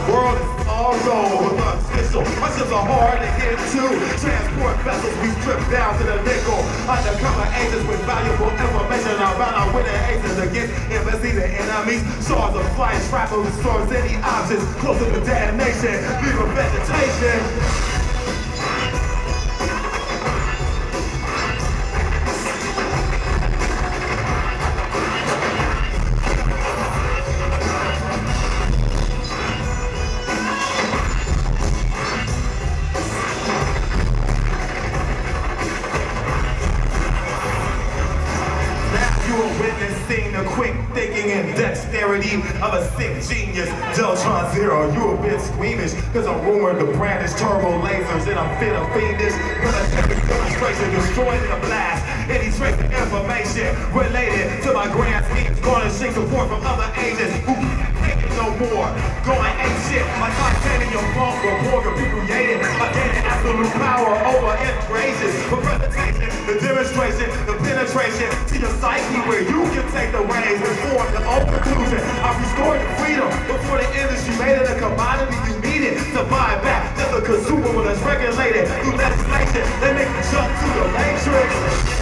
World is all gold with official. My ships are hard to get to. Transport vessels we strip down to the nickel. Undercover agents with valuable information about our winning aces against embassies and enemies. Shards of flying shrapnel restores any options closer to damnation. Leave a vegetation. Witnessing the quick thinking and dexterity of a sick genius. Deltron Zero, you a bit squeamish, cause I'm rumored to brandish turbo lasers and I'm fit of fiendish. Military demonstration destroyed in a blast. Any trace of information related to my grand schemes, garnishing support from other agents who can't take it no more. Going ape shit, my titanium funk report can be created. I gain absolute power over information. For presentation, the demonstration, the penetration to your psyche where you can take the reins and form your own conclusion. I restored your freedom before the industry made it a commodity you needed to buy back. Just a consumer when it's regulated through legislation. They make you jump to the matrix.